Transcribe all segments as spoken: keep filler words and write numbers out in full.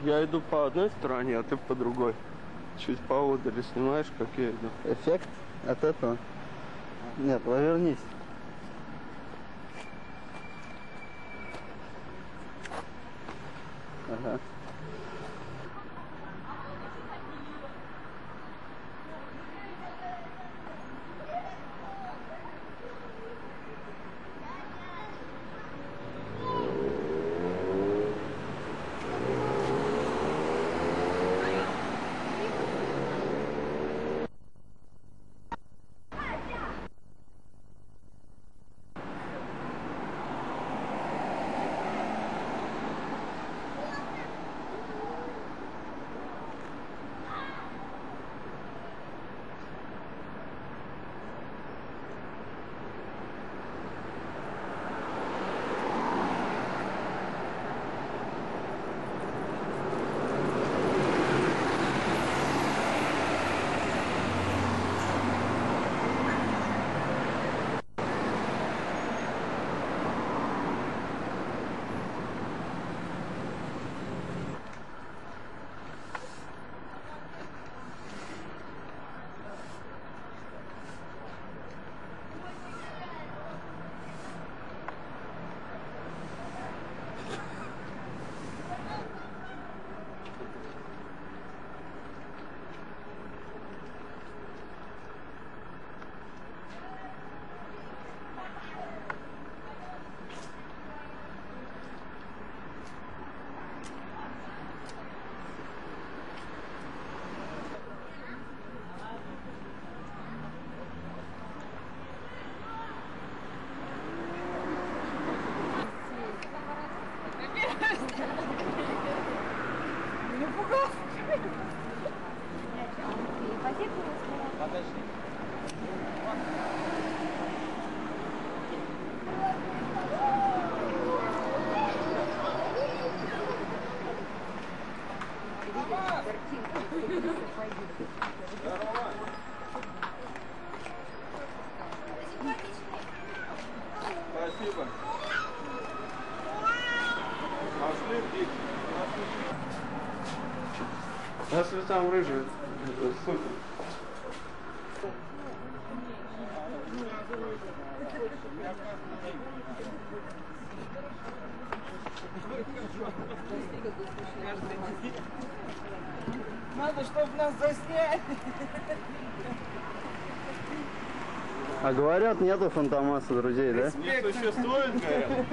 Я иду по одной стороне, а ты по другой. Чуть поодаль снимаешь, как я иду. Эффект от этого? Нет, повернись. Ага. Спасибо. Пошли в дик. Если там рыжий, это супер. Надо, чтобы нас засняли. А говорят, нету Фантомаса друзей, да? Не существует, говорят.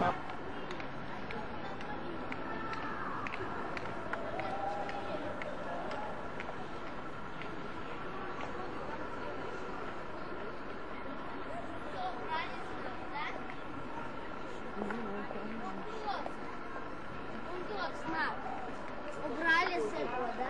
Убрали с этого, да?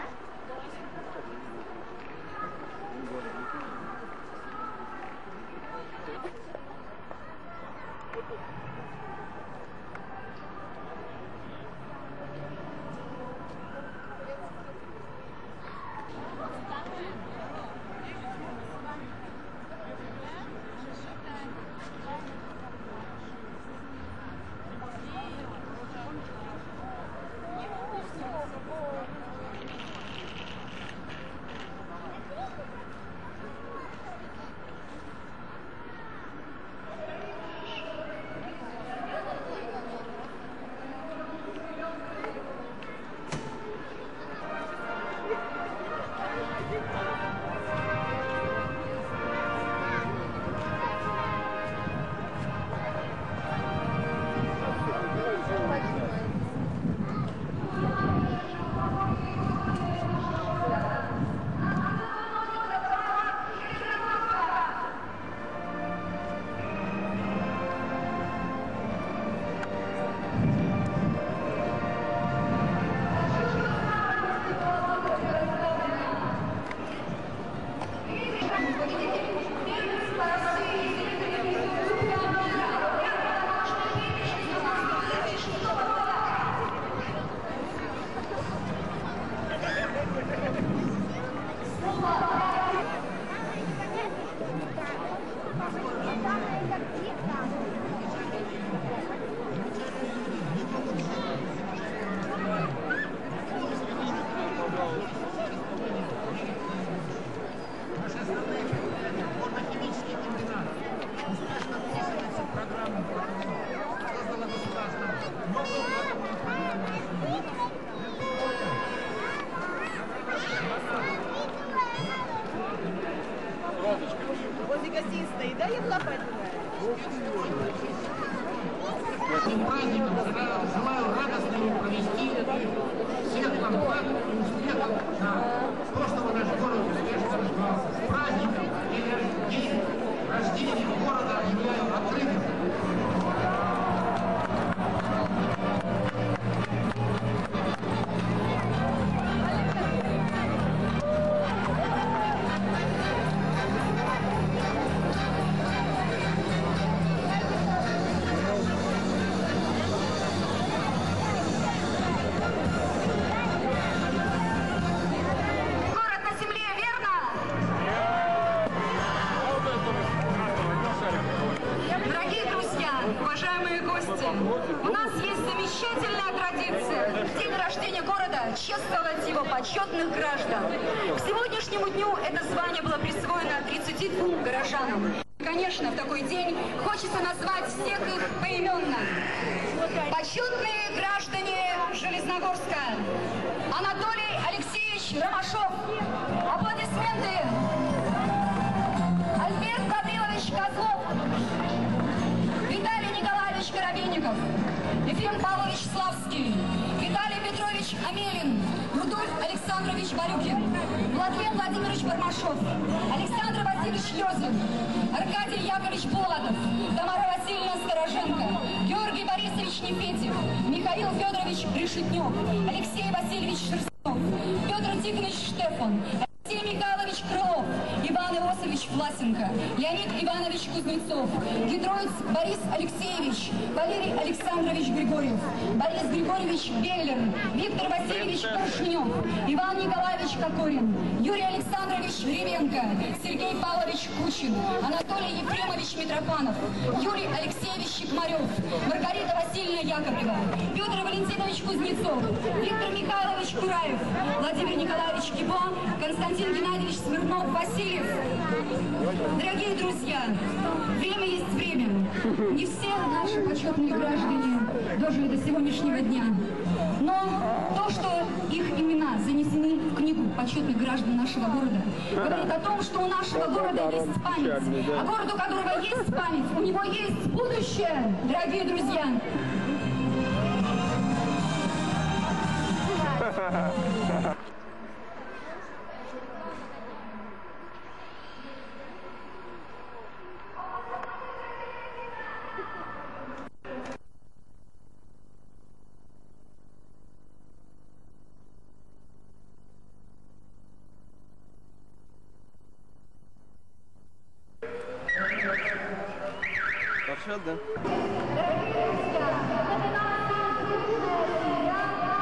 Возле гостиницы стоит, да, я туда пойду? Этим праздником желаю радостно его провести, всех нам благ и успехов на то, чтобы наш город успешно развивался. С праздником и день рождения города объявляю открытым. У нас есть замечательная традиция в день рождения города чествовать его почетных граждан. К сегодняшнему дню это звание было присвоено тридцати двум горожанам. Конечно, в такой день хочется назвать всех их поименно. Почетные граждане Железногорска. Анатолий Алексеевич Ромашов. Аплодисменты. Альберт Гаврилович Козлов. Виталий Николаевич Коробейников, Ефим Павлович Славский, Виталий Петрович Амелин, Рудольф Александрович Барюкин, Владимир Владимирович Бармашов, Александр Васильевич Йозеф, Аркадий Яковлевич Болотов, Тамара Васильевна Стороженко, Георгий Борисович Непетев, Михаил Федорович Решетнев, Алексей Васильевич Шерстов, Петр Тихонович Штефан, Алексей Михайлович Крылов, Иван Иосифович Власенко, Леонид Иванович Кузнецов, Гидроиц Борис Алексеевич, Валерий Александрович Григорьев, Борис Григорьевич Беллер, Виктор Васильевич Поршнев, Иван Николаевич Кокорин, Юрий Александрович Ревенко, Сергей Павлович Кучин, Анатолий Ефремович Митрофанов, Юрий Алексеевич Щекмарев, Маргарита Васильевна Яковлева, Петр Валентинович Кузнецов, Виктор Михайлович Кураев, Владимир Николаевич Кибо, Константин Геннадьевич Смирнов Васильев. Дорогие друзья, время есть время. Не все наши почетные граждане дожили до сегодняшнего дня. Но то, что их имена занесены в книгу почетных граждан нашего города, говорит о том, что у нашего города есть память. А городу, у которого есть память, у него есть будущее, дорогие друзья. Маршрут, да?